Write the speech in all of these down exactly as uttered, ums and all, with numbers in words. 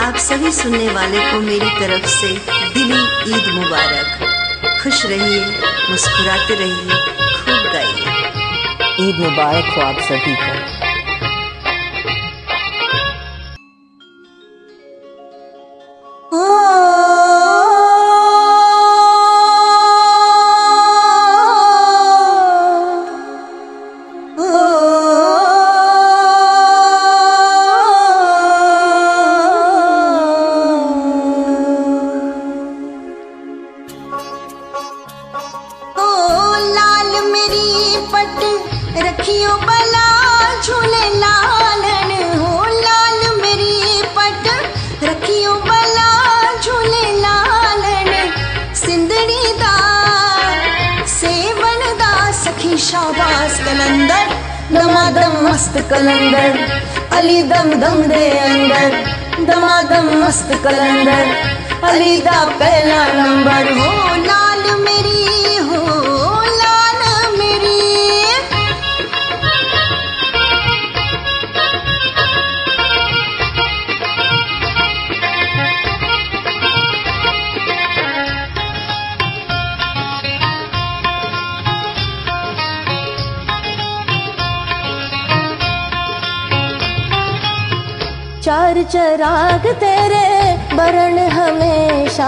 आप सभी सुनने वाले को मेरी तरफ से दिली ईद मुबारक। खुश रहिए, मुस्कुराते रहिए, खूब गाइए। ईद मुबारक हो आप सभी को। रखियो बला झूले लालन हो, लाल मेरी पट रखियो बला झूले लालन। सिंदड़ी दा सेवन दा सखी शाबाश कलंदर, दमादम मस्त कलंदर, अली दम दम दे अंदर, दमादम मस्त कलंदर, अली दा पहला नंबर हो। लाल मेरी हो, लाल मेरी चार चराग तेरे बरन हमेशा,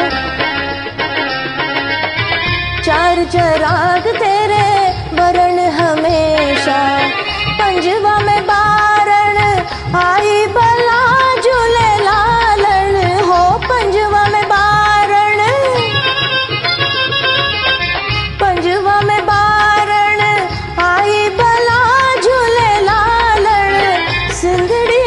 चार चराग तेरे बरन हमेशा। पंजवा में बारण आई बला झूले लालन हो, पंजवा में बारण, पंजवा में बारण आई बला झूले लालन। सिंदड़ी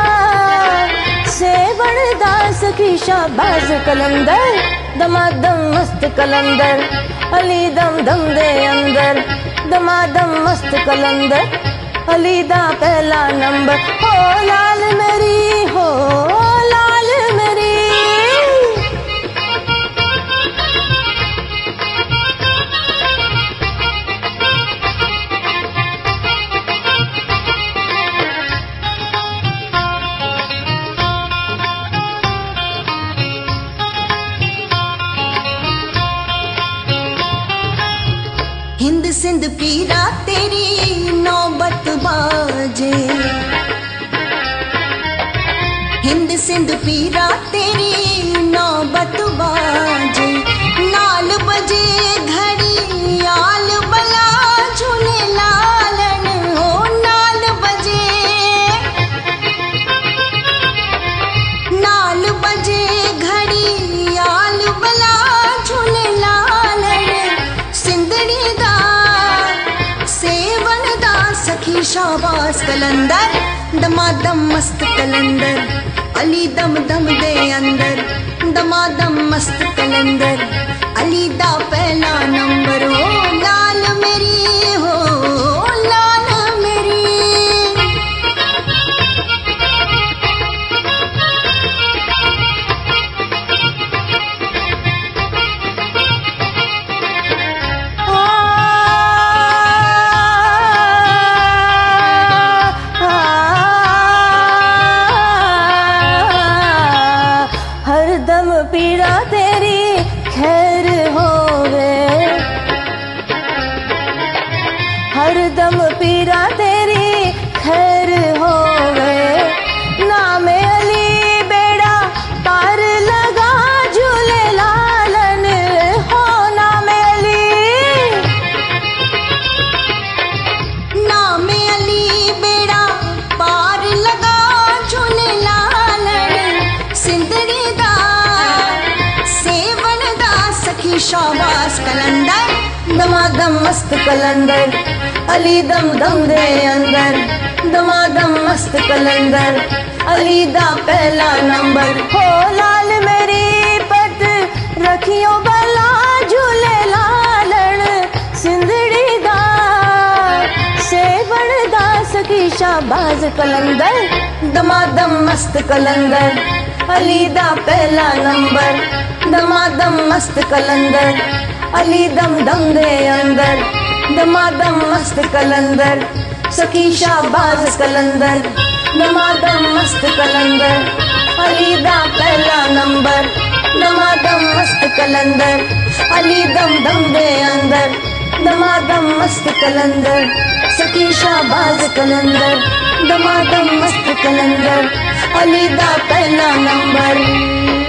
सखी शाबाज कलंदर, दमादम मस्त कलंदर, अली दम दम दे अंदर, दमादम मस्त कलंदर, अली दा पहला नंबर हो। लाल मेरी हो, लाल मेरी हिंद सिंध पीरा तेरी नौबत बाजे, हिंद सिंध पीरा तेरी नौबत बाजे। नाल बजे घड़ी आल बला झूले लालन हो, नाल बजे, नाल बजे घड़ी आल बला झूले लालन। सिंदड़ी सेवन दा सखी शाबाश कलंदर, दमादम मस्त कलंदर, अली दम दम दे अंदर, दमादम मस्त कलंदर, अली दा पहला नंबर हो। लाल मेरी हो, लाल मेरी हरदम पीड़ा तेरी खैर होवे, हरदम पीड़ा तेरी खैर होवे। नाम अली बेड़ा पार लगा झूले लालन हो, नाम अली, नाम अली बेड़ा पार लगा झूले लालन। सिंदड़ी सखी शाबाश कलंदर, दमादम मस्त कलंदर, अली दम दम दे अंदर, दमादम मस्त कलंदर, अली दा पहला नंबर हो। लाल मेरी पट रखियो बला झूले लालन। सिंदड़ी दा सेवन दा सखी शाबाज कलंदर, दमादम मस्त कलंदर, अली दा पहला नंबर, दमादम मस्त कलंदर, अली दम दम दे अंदर, दमादम मस्त कलंदर, सखी शाबाज कलंदर, दमादम मस्त कलंदर, अली दा पहला नंबर, दमादम मस्त कलंदर, अली दम दम दे अंदर, दमादम मस्त कलंदर, सखी शाहबाज कलंदर, दमादम मस्त कलंदर, अली दा पहला नंबर।